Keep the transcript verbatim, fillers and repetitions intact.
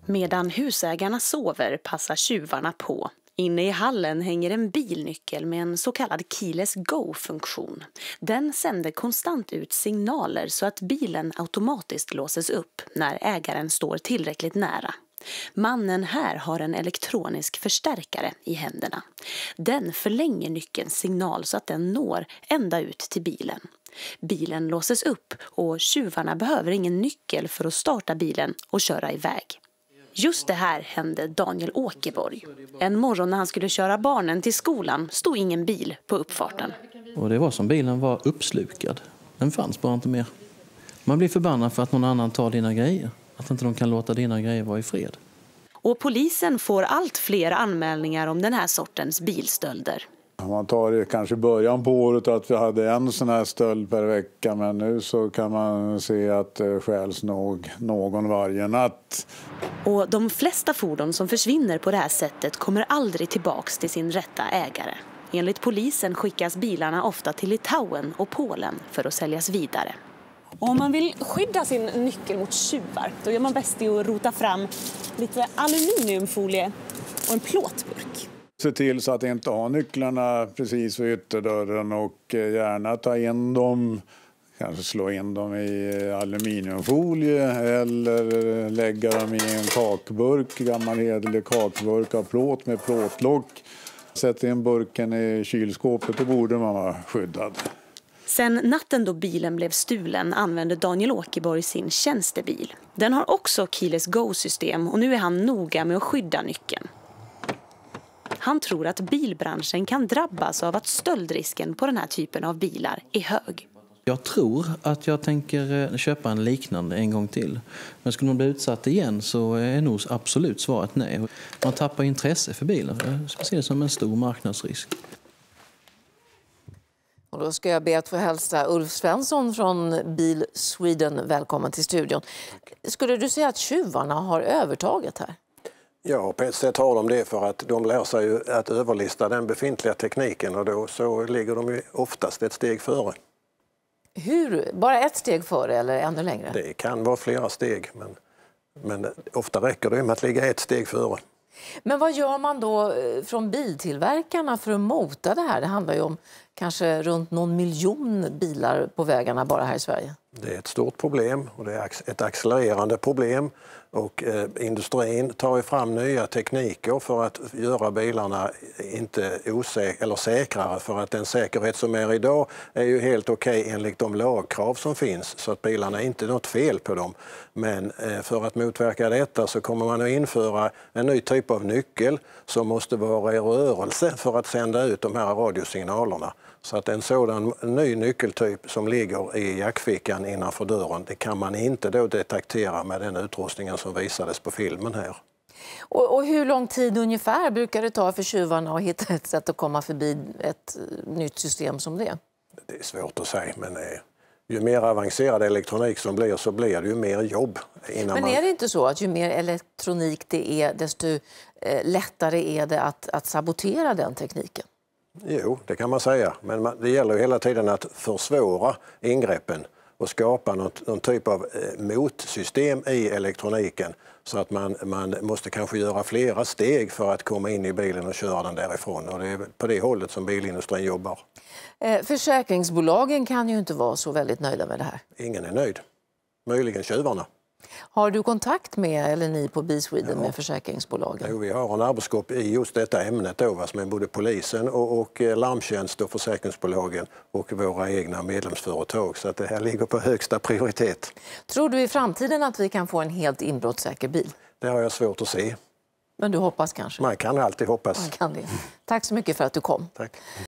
Medan husägarna sover passar tjuvarna på. Inne i hallen hänger en bilnyckel med en så kallad keyless go-funktion. Den sänder konstant ut signaler så att bilen automatiskt låses upp när ägaren står tillräckligt nära. Mannen här har en elektronisk förstärkare i händerna. Den förlänger nyckelns signal så att den når ända ut till bilen. Bilen låses upp och tjuvarna behöver ingen nyckel för att starta bilen och köra iväg. Just det här hände Daniel Åkerborg. En morgon när han skulle köra barnen till skolan stod ingen bil på uppfarten. Och det var som bilen var uppslukad. Den fanns bara inte mer. Man blir förbannad för att någon annan tar dina grejer. Att inte de kan låta dina grejer vara i fred. Och polisen får allt fler anmälningar om den här sortens bilstölder. Man tar det kanske början på året att vi hade en sån här stöld per vecka, men nu så kan man se att det stjäls nog någon varje natt. Och de flesta fordon som försvinner på det här sättet kommer aldrig tillbaks till sin rätta ägare. Enligt polisen skickas bilarna ofta till Litauen och Polen för att säljas vidare. Och om man vill skydda sin nyckel mot tjuvar, då gör man bäst i att rota fram lite aluminiumfolie och en plåtburk. Se till så att inte ha nycklarna precis vid ytterdörren och gärna ta in dem, kanske slå in dem i aluminiumfolie eller lägga dem i en kakburk, gammal hederlig kakburk av plåt med plåtlock. Sätt in burken i kylskåpet, då borde man vara skyddad. Sen natten då bilen blev stulen använde Daniel Åkerborg sin tjänstebil. Den har också keyless go-system och nu är han noga med att skydda nyckeln. Han tror att bilbranschen kan drabbas av att stöldrisken på den här typen av bilar är hög. Jag tror att jag tänker köpa en liknande en gång till. Men skulle man bli utsatt igen så är nog absolut svaret nej. Man tappar intresse för bilen. Jag ser det som en stor marknadsrisk. Och då ska jag be att få hälsa Ulf Svensson från Bil Sweden välkommen till studion. Skulle du säga att tjuvarna har övertaget här? Ja, på ett sätt har de det, för att de lär sig ju att överlista den befintliga tekniken och då så ligger de ju oftast ett steg före. Hur? Bara ett steg före eller ännu längre? Det kan vara flera steg, men, men ofta räcker det med att ligga ett steg före. Men vad gör man då från biltillverkarna för att mota det här? Det handlar ju om kanske runt någon miljon bilar på vägarna bara här i Sverige. Det är ett stort problem och det är ett accelererande problem. Och eh, industrin tar ju fram nya tekniker för att göra bilarna inte osäk- eller säkrare, för att den säkerhet som är idag är ju helt okej okay enligt de lagkrav som finns, så att bilarna inte är något fel på dem. Men eh, för att motverka detta så kommer man att införa en ny typ av nyckel som måste vara i rörelse för att sända ut de här radiosignalerna. Så att en sådan ny nyckeltyp som ligger i jackfickan innanför dörren, det kan man inte då detektera med den utrustningen som visades på filmen här. Och, och hur lång tid ungefär brukar det ta för tjuvarna att hitta ett sätt att komma förbi ett nytt system som det? Det är svårt att säga, men eh, ju mer avancerad elektronik som blir så blir det ju mer jobb. Innan men man... är det inte så att ju mer elektronik det är, desto eh, lättare är det att, att sabotera den tekniken? Jo, det kan man säga. Men man, det gäller ju hela tiden att försvåra ingreppen och skapa något, någon typ av eh, motsystem i elektroniken. Så att man, man måste kanske göra flera steg för att komma in i bilen och köra den därifrån. Och det är på det hållet som bilindustrin jobbar. Eh, försäkringsbolagen kan ju inte vara så väldigt nöjda med det här. Ingen är nöjd. Möjligen tjuvarna. Har du kontakt med, eller ni på Bil Sweden, ja, med försäkringsbolagen? Jo, vi har en arbetsgrupp i just detta ämnet då, som är både polisen och, och larmtjänst och försäkringsbolagen och våra egna medlemsföretag. Så att det här ligger på högsta prioritet. Tror du i framtiden att vi kan få en helt inbrottssäker bil? Det har jag svårt att se. Men du hoppas kanske? Man kan alltid hoppas. Man kan det. Tack så mycket för att du kom. Tack.